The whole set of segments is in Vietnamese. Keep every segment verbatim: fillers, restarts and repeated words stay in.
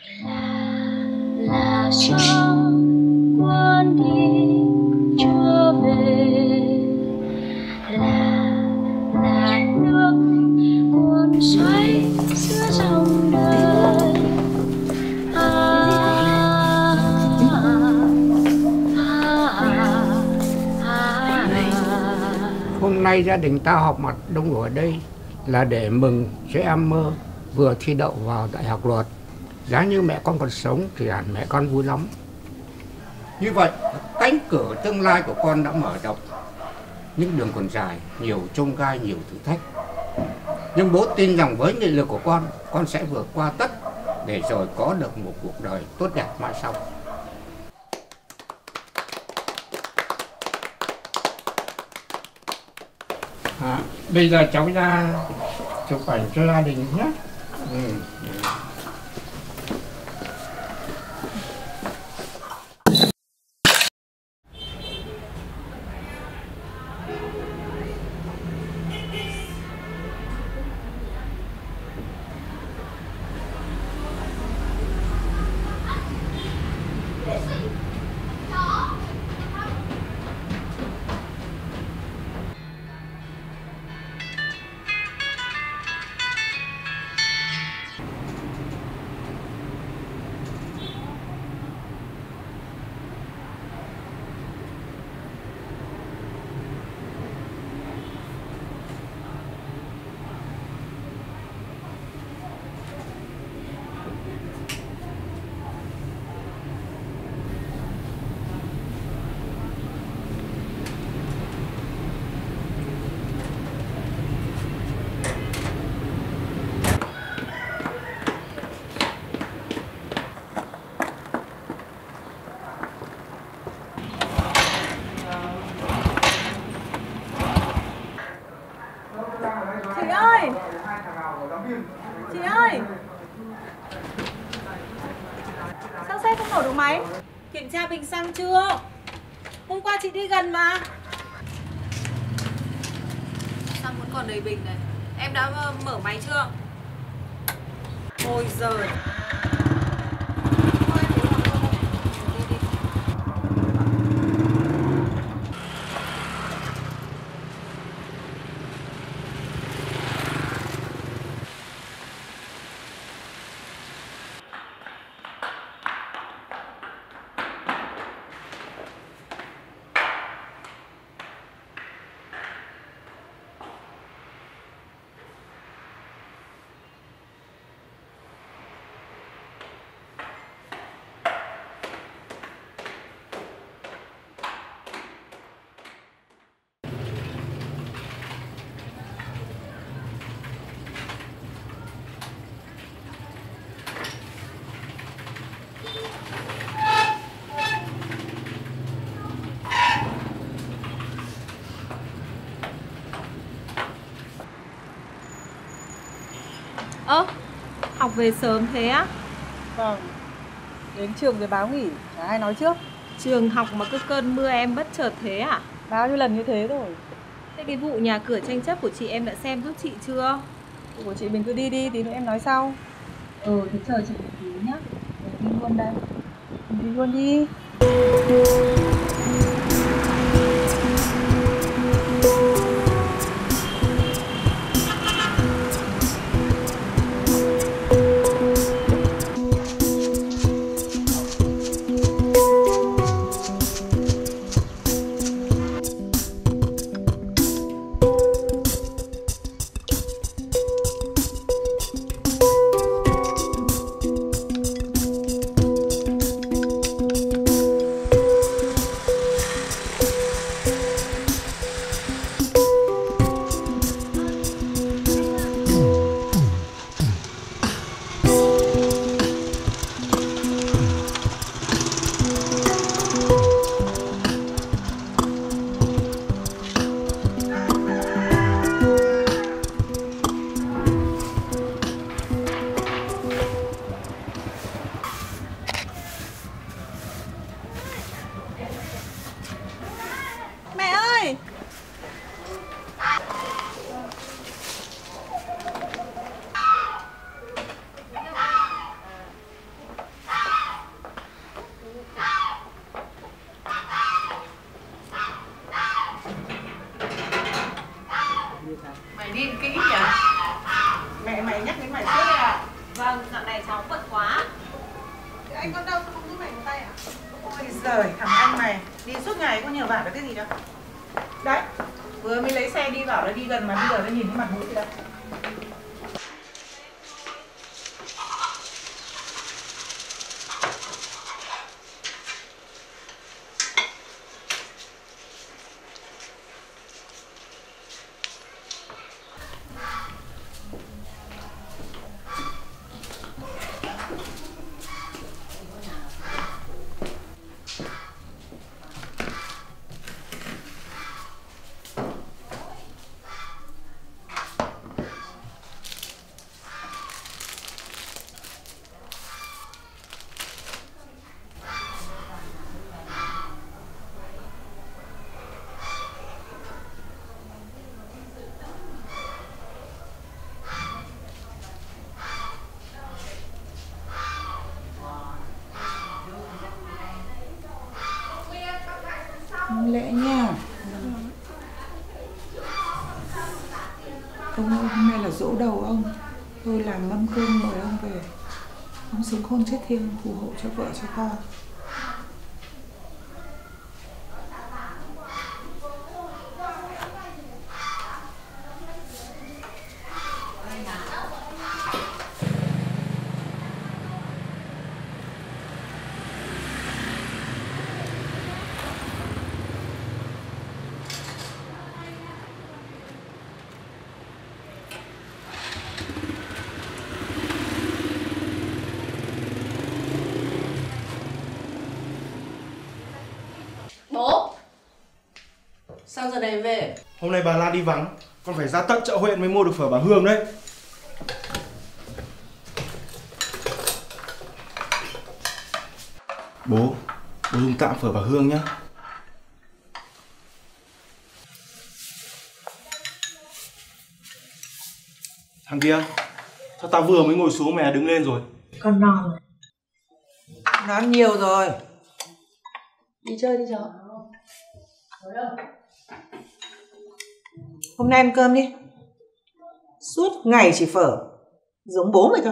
là là cho quân đi chưa về, là là nước cuốn xoay giữa dòng đời. À, à, à, à. Hôm nay gia đình ta họp mặt đông đủ ở đây là để mừng cho em Mơ vừa thi đậu vào Đại học Luật. Giá như mẹ con còn sống thì hẳn mẹ con vui lắm. Như vậy, cánh cửa tương lai của con đã mở rộng. Nhưng đường còn dài, nhiều chông gai, nhiều thử thách. Nhưng bố tin rằng với nghị lực của con, con sẽ vượt qua tất để rồi có được một cuộc đời tốt đẹp mãi sau. À, bây giờ cháu ra chụp ảnh cho gia đình nhé. Ừ. Chị ơi! Chị ơi! Sao xe không nổ được máy? Kiểm tra bình xăng chưa? Hôm qua chị đi gần mà. Xăng vẫn còn đầy bình này. Em đã mở máy chưa? Ôi giời! Ơ, học về sớm thế á? Vâng, đến trường rồi báo nghỉ, chả ai nói trước. Trường học mà cứ cơn mưa em bất chợt thế à? Bao nhiêu lần như thế rồi. Thế cái vụ nhà cửa tranh chấp của chị em đã xem giúp chị chưa? Vụ của chị mình cứ đi đi, tí nữa em nói sau. Ừ, thế chờ chị một tí nhá. Mình đi luôn đây. Mình đi luôn đi. Vâng, dạo này cháu bận quá. Anh con đâu không giúp mày một tay à? Ôi giời, thằng anh mày đi suốt ngày có nhờ vả được cái gì đâu. Đấy, vừa mới lấy xe đi bảo là đi gần mà bây giờ nó nhìn cái mặt mũi gì đâu. Lẽ nha. Ông ơi, hôm nay là giỗ đầu ông. Tôi làm mâm cơm mời ông về. Ông sống khôn chết thiêng, phù hộ cho vợ cho con. Bố, sao giờ này về? Hôm nay bà Lan đi vắng, con phải ra tận chợ huyện mới mua được phở bà Hương đấy. Bố, bố dùng tạm phở bà Hương nhá. Thằng kia, sao tao vừa mới ngồi xuống mày đã đứng lên rồi? Con no rồi. Nó ăn nhiều rồi. Đi chơi đi cháu. Hôm nay ăn cơm đi. Suốt ngày chỉ phở. Giống bố mày thôi.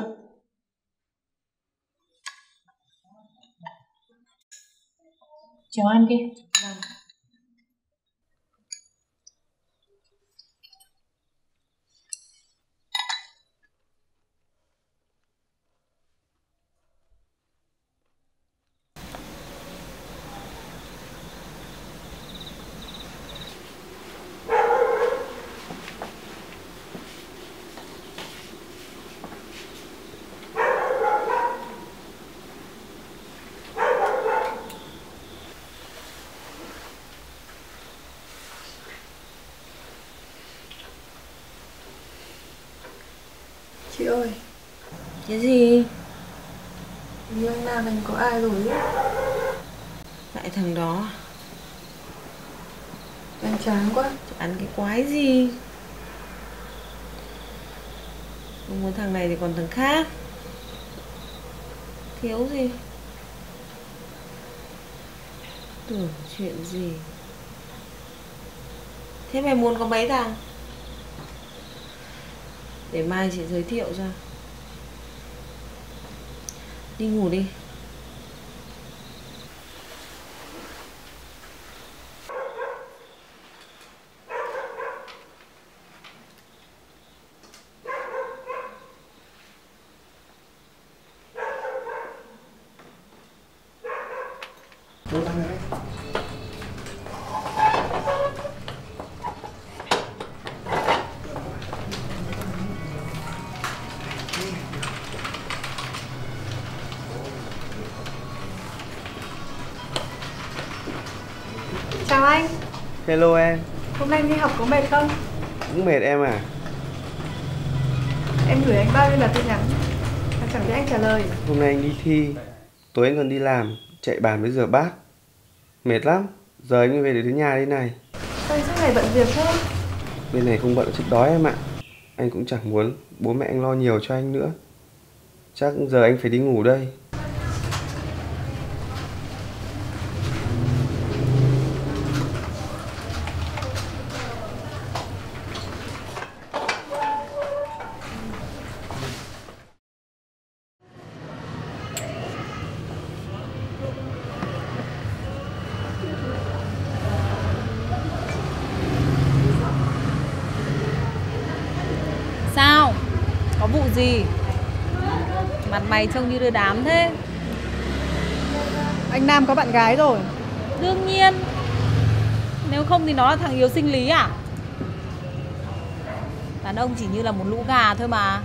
Cháu ăn đi. Chị ơi, Cái gì? như anh Nam anh có ai rồi ấy. Lại thằng đó. Em chán quá. Ăn cái quái gì? Không muốn thằng này thì còn thằng khác. Thiếu gì? Tưởng chuyện gì? Thế mày muốn có mấy thằng? Để mai chị giới thiệu cho. Đi ngủ đi. Chào anh, Hello em, hôm nay anh đi học có mệt không? cũng mệt em à? Em gửi anh bao nhiêu là tin nhắn mà chẳng thấy anh trả lời. Hôm nay anh đi thi, tối anh còn đi làm, chạy bàn với rửa bát. Mệt lắm, giờ anh mới về được đến nhà đây này. Sao anh suốt ngày bận việc thế? Bên này không bận chết đói em ạ. Anh cũng chẳng muốn bố mẹ anh lo nhiều cho anh nữa. Chắc giờ anh phải đi ngủ đây. gì? Mặt mày trông như đưa đám thế. Anh Nam có bạn gái rồi. Đương nhiên. Nếu không thì nó là thằng yếu sinh lý à? Đàn ông chỉ như là một lũ gà thôi mà.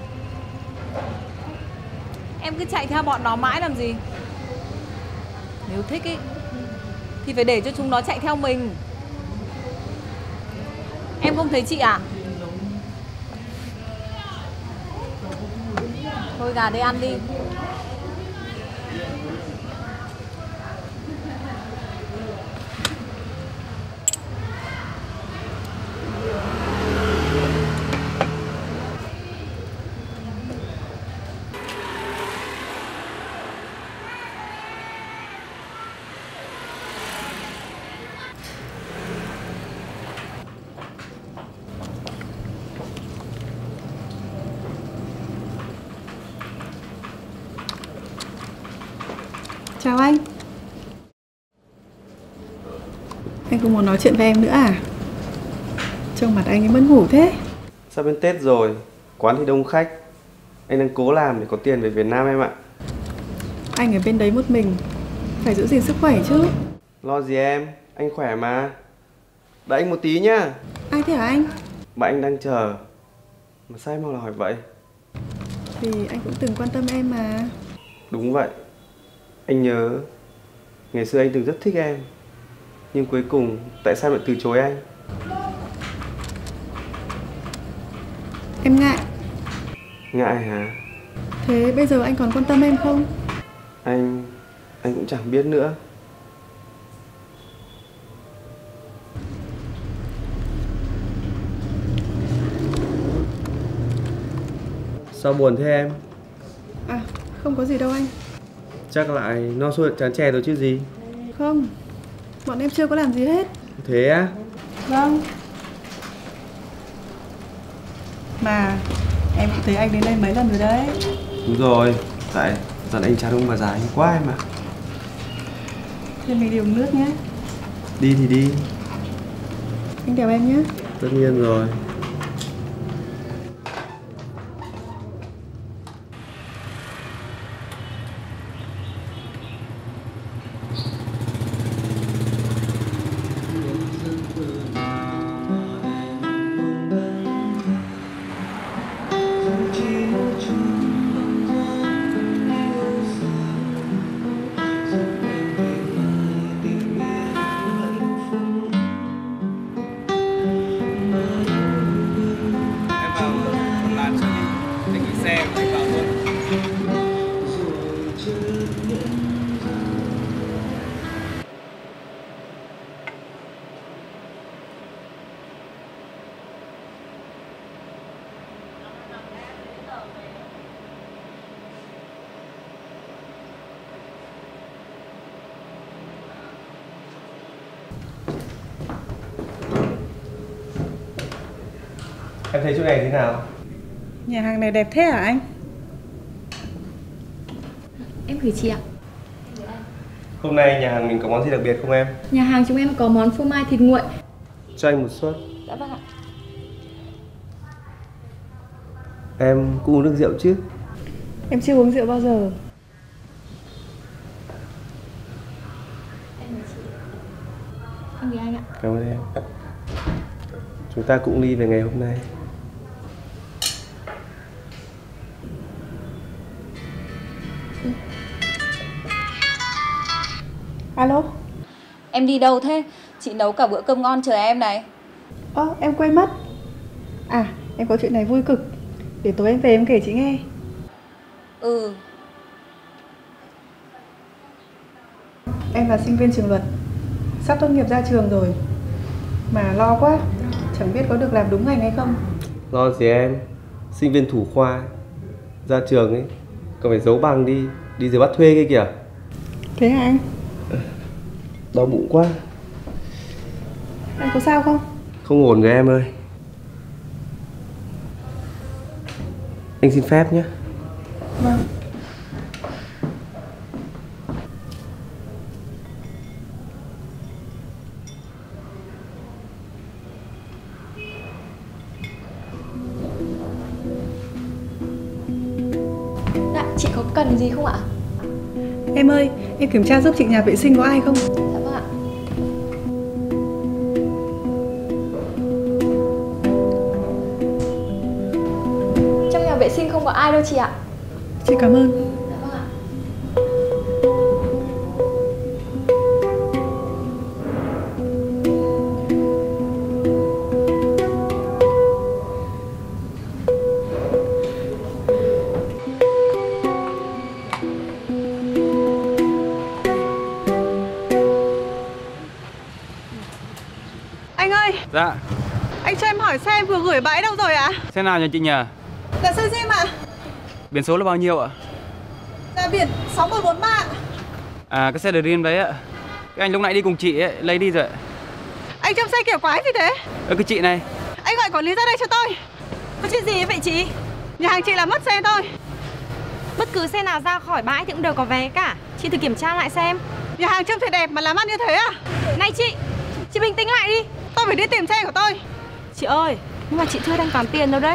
Em cứ chạy theo bọn nó mãi làm gì? Nếu thích ý thì phải để cho chúng nó chạy theo mình. Em không thấy chị à? Thôi gà đây ăn đi. Chào anh. Anh không muốn nói chuyện với em nữa à? Trông mặt anh ấy mất ngủ thế. Sắp đến Tết rồi, quán thì đông khách. Anh đang cố làm để có tiền về Việt Nam em ạ. Anh ở bên đấy một mình, phải giữ gìn sức khỏe chứ. Lo gì em, anh khỏe mà. Đợi anh một tí nhá. Ai thế hả anh? Bạn anh đang chờ. Mà sao em mau là hỏi vậy? Thì anh cũng từng quan tâm em mà. Đúng vậy. Anh nhớ ngày xưa anh từng rất thích em. Nhưng cuối cùng tại sao lại từ chối anh? Em ngại. Ngại hả? Thế bây giờ anh còn quan tâm em không? Anh... anh cũng chẳng biết nữa. Sao buồn thế em? À, không có gì đâu anh. Chắc lại no sôi chán chè rồi chứ gì. Không, bọn em chưa có làm gì hết. Thế á? Vâng. Mà em cũng thấy anh đến đây mấy lần rồi đấy. Đúng rồi, tại dần anh chán ông bà già anh quá em ạ. Thế mình đi uống nước nhé. Đi thì đi. Anh chào em nhé. Tất nhiên rồi. Em thấy chỗ này thế nào? Nhà hàng này đẹp thế hả anh? Em gửi chị ạ. Hôm nay nhà hàng mình có món gì đặc biệt không em? Nhà hàng chúng em có món phô mai thịt nguội. Cho anh một suất. Dạ vâng ạ. Em cũng uống nước rượu chứ? Em chưa uống rượu bao giờ. Em gửi chị. Em gửi anh ạ. Cảm ơn em. Chúng ta cũng đi về ngày hôm nay. Ừ. Alo. Em đi đâu thế? Chị nấu cả bữa cơm ngon chờ em này. Ơ, oh, em quên mất. À, em có chuyện này vui cực. Để tối em về em kể chị nghe. Ừ. Em là sinh viên trường luật, sắp tốt nghiệp ra trường rồi. Mà lo quá, chẳng biết có được làm đúng ngành hay không. Lo gì em, sinh viên thủ khoa ra trường ấy còn phải giấu bằng đi, đi rồi bắt thuê kia kìa. Thế hả anh? Đau bụng quá. Anh có sao không? Không ổn rồi em ơi. Anh xin phép nhé. Vâng. có cần gì không ạ? Em ơi, em kiểm tra giúp chị nhà vệ sinh có ai không? Dạ vâng ạ. Trong nhà vệ sinh không có ai đâu chị ạ. Chị cảm ơn. Dạ vâng ạ. Anh ơi, Dạ. anh cho em hỏi xe em vừa gửi bãi đâu rồi ạ? Xe nào nhà chị nhờ? Là xe Sim ạ. Biển số là bao nhiêu ạ? Là biển sáu một bốn ba. À, cái xe Dream đấy ạ. Cái anh lúc nãy đi cùng chị ấy, lấy đi rồi. Anh trong xe kiểu quái gì thế? Ơ cái chị này. Anh gọi quản lý ra đây cho tôi. Có chuyện gì vậy chị? Nhà hàng chị là mất xe thôi. Bất cứ xe nào ra khỏi bãi thì cũng đều có vé cả. Chị thử kiểm tra lại xem. Nhà hàng trông thấy đẹp mà làm ăn như thế à? Này chị, chị bình tĩnh lại đi. Tôi phải đi tìm xe của tôi. Chị ơi, nhưng mà chị chưa thanh toán tiền đâu đấy.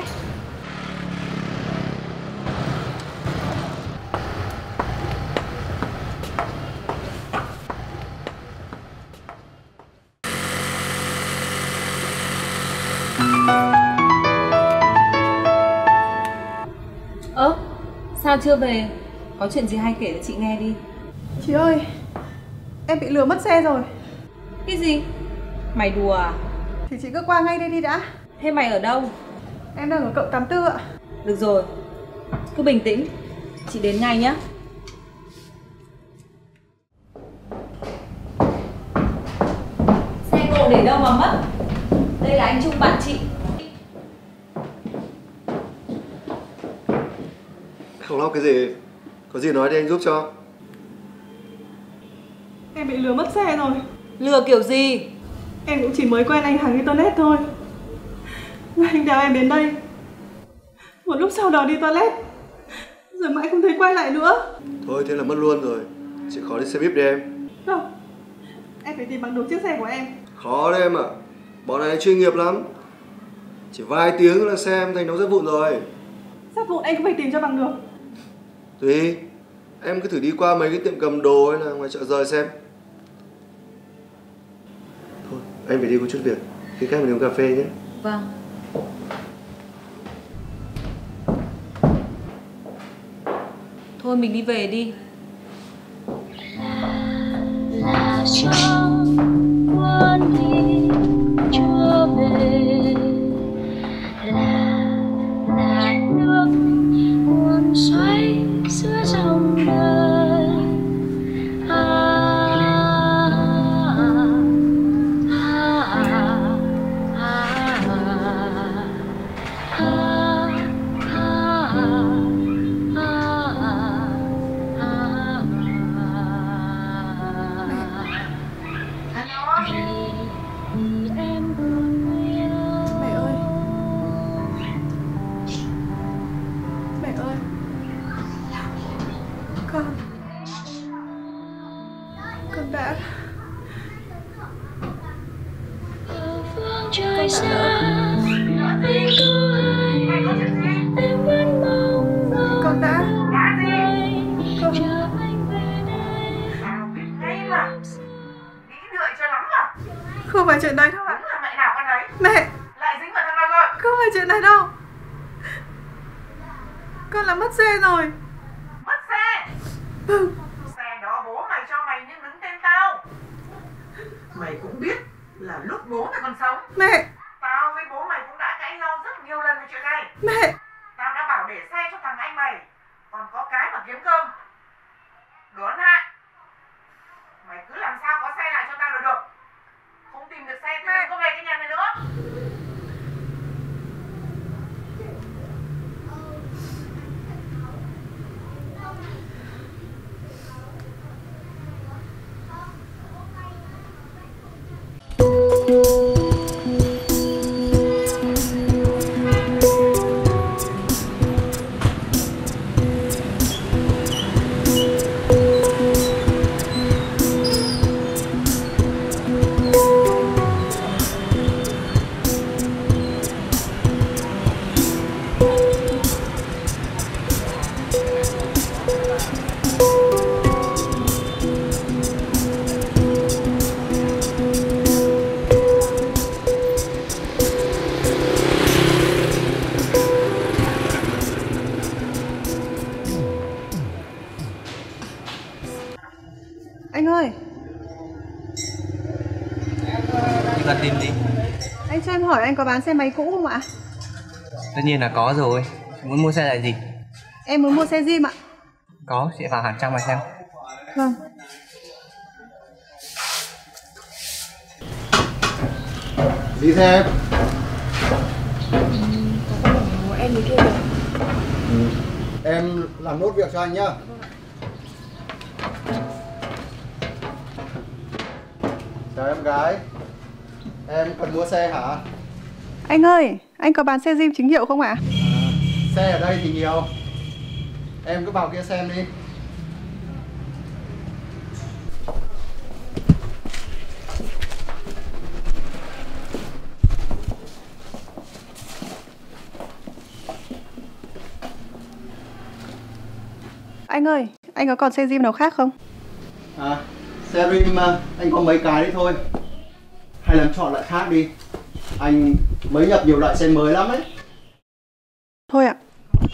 Ơ, sao chưa về? Có chuyện gì hay kể cho chị nghe đi. Chị ơi, em bị lừa mất xe rồi. Cái gì? Mày đùa à? Thì chị cứ qua ngay đây đi đã. Thế mày ở đâu? Em đang ở cộng tám tư ạ. Được rồi, cứ bình tĩnh. Chị đến ngay nhé. Xe cộ để đâu mà mất? Đây là anh Trung bạn chị. Không lo cái gì. Có gì nói đi anh giúp cho. Em bị lừa mất xe rồi. Lừa kiểu gì? Em cũng chỉ mới quen anh hàng internet thôi. Anh đeo em đến đây. Một lúc sau đó đi toilet, rồi mãi không thấy quay lại nữa. Thôi thế là mất luôn rồi. Chị khó đi xe bíp đi em. Không, em phải tìm bằng được chiếc xe của em. Khó đấy em ạ. Bọn này chuyên nghiệp lắm. Chỉ vài tiếng là xe em thành nó rất vụn rồi. Sắp vụn anh cũng phải tìm cho bằng được. Tùy. Em cứ thử đi qua mấy cái tiệm cầm đồ hay là ngoài chợ rời xem. Thôi anh phải đi có chút việc. Khi khác mình uống cà phê nhé. Vâng. Thôi mình đi về đi. Là trong quân đi chưa về, là là nước cuốn xoay giữa dòng đời. À, à, à, Con Con đã phương trời xa anh tôi em vẫn mong con đã con chờ anh về đây ngay mà nghĩ đợi cho lắm à? Không phải chuyện đấy đâu ạ. Đúng là mẹ nào con đấy. Mẹ lại dính vào thằng nào rồi? Không phải chuyện này đâu. Con là mất xe rồi. Mất xe? Ừ. Xe đó bố mày cho mày nhưng đứng tên tao. Mày cũng biết là lúc bố mày còn sống, Mẹ tao với bố mày cũng đã cãi nhau rất nhiều lần về chuyện này. Mẹ Tao đã bảo để xe cho thằng anh mày, còn có cái mà kiếm cơm. Đốn hạ, mày cứ làm sao có xe lại cho tao là được. Không tìm được xe thì đừng có về cái nhà này nữa. Anh ơi. Chị cần tìm gì? Anh cho em hỏi anh có bán xe máy cũ không ạ? Tất nhiên là có rồi. Muốn mua xe là gì? Em muốn mua xe Jim ạ. Có, chị vào hẳn trong mà xem. Vâng. Đi theo em. Em đi kia rồi. Ừ. Em làm nốt việc cho anh nhá. Chào em gái. Em cần mua xe hả? Anh ơi, anh có bán xe Jim chính hiệu không ạ? À, xe ở đây thì nhiều. Em cứ vào kia xem đi. Anh ơi, anh có còn xe Jim nào khác không? À, xe Rim anh có mấy cái đấy thôi. Hay làm chọn loại khác đi. Anh mới nhập nhiều loại xe mới lắm ấy. Thôi ạ.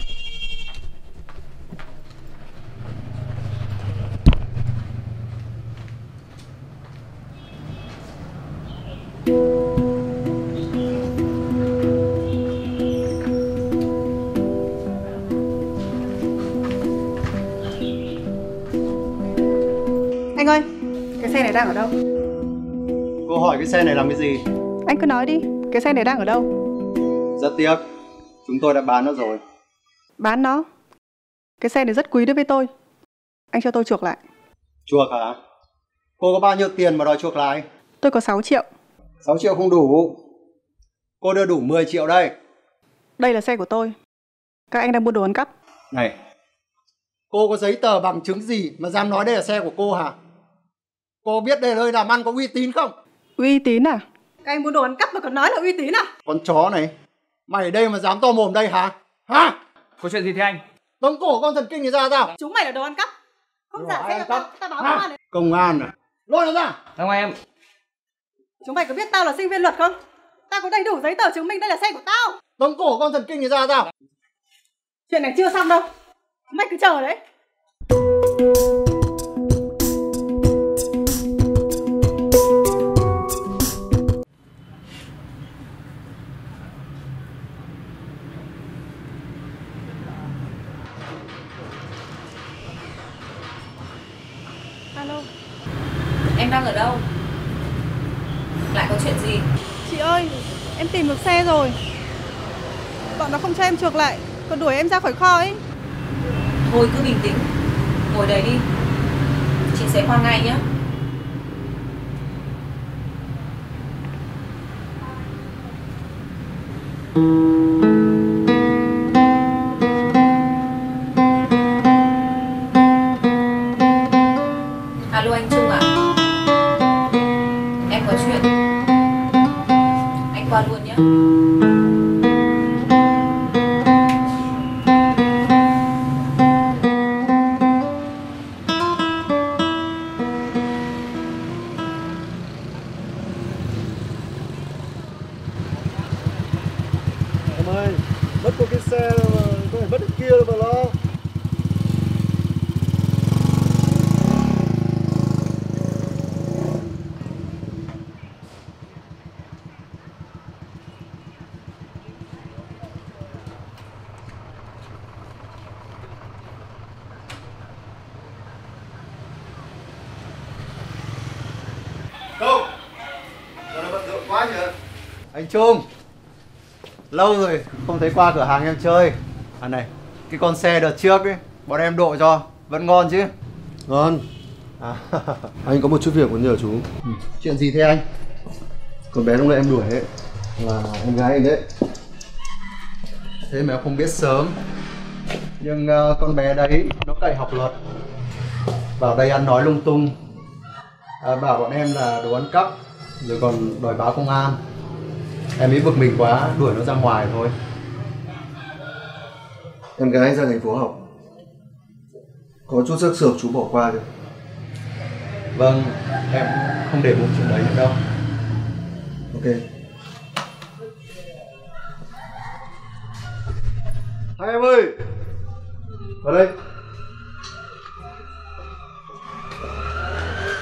Anh ơi, cái xe này đang ở đâu? Cô hỏi cái xe này làm cái gì? Anh cứ nói đi, cái xe này đang ở đâu? Rất tiếc, chúng tôi đã bán nó rồi. Bán nó? Cái xe này rất quý đối với tôi. Anh cho tôi chuộc lại. Chuộc hả? Cô có bao nhiêu tiền mà đòi chuộc lại? Tôi có sáu triệu. sáu triệu không đủ. Cô đưa đủ mười triệu đây. Đây là xe của tôi. Các anh đang mua đồ ăn cắp. Này, cô có giấy tờ bằng chứng gì mà dám nói đây là xe của cô hả? Cô biết đây là nơi làm ăn có uy tín không? Uy tín à? Các anh mua đồ ăn cắp mà còn nói là uy tín à? Con chó này, mày ở đây mà dám to mồm đây hả? Hả? Có chuyện gì thế anh? Tống cổ con thần kinh này ra tao. Chúng mày là đồ ăn cắp. Không giả xe cho tao, tao báo công an đấy. Công an à? Lôi nó ra. Không em. Chúng mày có biết tao là sinh viên luật không? Tao có đầy đủ giấy tờ chứng minh đây là xe của tao. Tống cổ con thần kinh này ra tao. Chuyện này chưa xong đâu. Mày cứ chờ đấy. Alo. Em đang ở đâu? Lại có chuyện gì? Chị ơi, em tìm được xe rồi. Bọn nó không cho em chuộc lại, còn đuổi em ra khỏi kho ấy. Thôi cứ bình tĩnh, ngồi đây đi. Chị sẽ qua ngay nhé. Alo anh Trung ạ. Em có chuyện. Anh qua luôn nhé. Em ơi, mất một cái xe mà có thể mất cái kia đâu mà lo. Không, giờ nó bận rộn quá nhỉ. Anh Trung, lâu rồi không thấy qua cửa hàng em chơi. À này, cái con xe đợt trước ấy, bọn em độ cho, vẫn ngon chứ? Ngon. À, Anh có một chút việc muốn nhờ chú. Ừ. Chuyện gì thế anh? Con bé lúc nãy em đuổi ấy là em gái anh đấy. Thế mà em không biết sớm. Nhưng uh, con bé đấy nó cậy học luật, vào đây ăn nói lung tung, à, bảo bọn em là đồ ăn cắp, rồi còn đòi báo công an. Em ấy bực mình quá, đuổi nó ra ngoài thôi. Em gái anh ra thành phố học, có chút sắc sược chú bỏ qua được. Vâng, em không để bụng chuyện đấy nữa đâu. Ok. Hai em ơi, vào đây.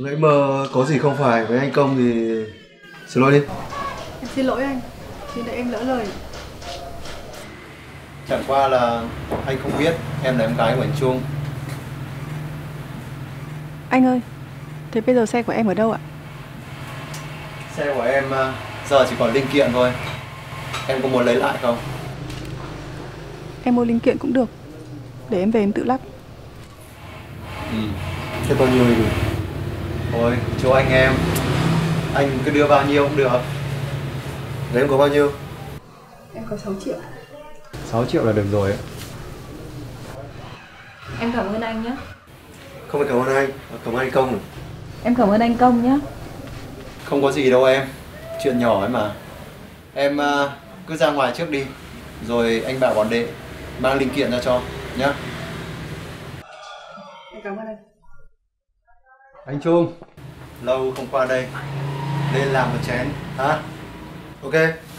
Nãy mơ có gì không phải với anh Công thì xin lỗi đi. Em xin lỗi anh, khi nãy em lỡ lời. Chẳng qua là anh không biết em là em gái của anh Trung. Anh ơi, thế bây giờ xe của em ở đâu ạ? Xe của em giờ chỉ còn linh kiện thôi. Em có muốn lấy lại không? Em mua linh kiện cũng được, để em về em tự lắp. Ừ. Thế bao nhiêu thì đủ? Thôi, chỗ anh em, anh cứ đưa bao nhiêu cũng được. Đấy em có bao nhiêu? Em có sáu triệu. sáu triệu là được rồi. Em cảm ơn anh nhé. Không phải cảm ơn anh, cảm ơn anh Công rồi. Em cảm ơn anh Công nhé. Không có gì đâu em, chuyện nhỏ ấy mà. Em uh, cứ ra ngoài trước đi, rồi anh bảo bọn đệ mang linh kiện ra cho nhá. Em cảm ơn anh. Anh Trung, lâu không qua đây, lên làm một chén hả? Ok.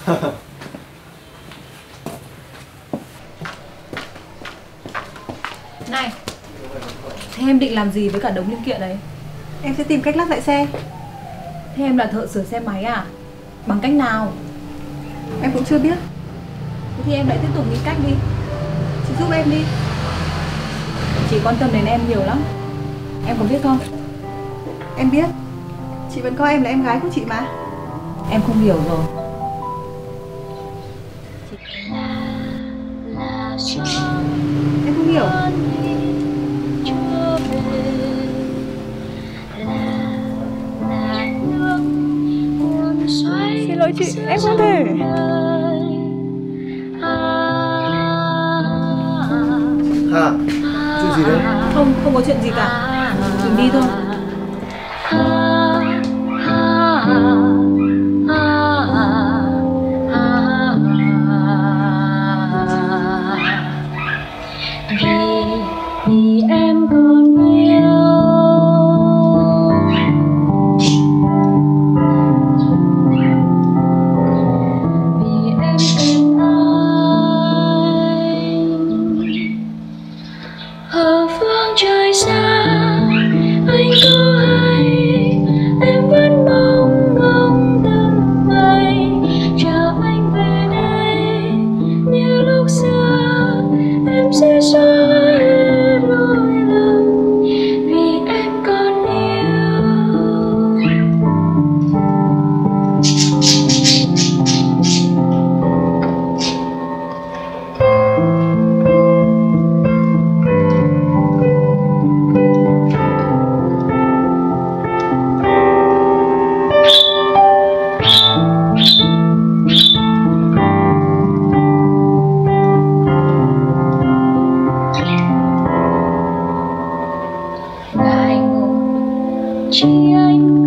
Này, thế em định làm gì với cả đống linh kiện đấy? Em sẽ tìm cách lắp lại xe. Thế em là thợ sửa xe máy à? Bằng cách nào? Em cũng chưa biết. Thế thì em lại tiếp tục nghĩ cách đi. Chị giúp em đi. Chị quan tâm đến em nhiều lắm. Em có biết không? Em biết. Chị vẫn coi em là em gái của chị mà. Em không hiểu rồi. Em không hiểu. Xin lỗi chị, em không thể. Hả? Chuyện gì đấy? Không, không có chuyện gì cả. Mình đi thôi. Vì em còn yêu, vì em cần anh. Ở phương trời xa anh có hay em vẫn mong ngóng từng ngày chờ anh về đây, như lúc xưa em sẽ xóa hết lỗi lầm vì em còn yêu. Ngại ngùng chỉ anh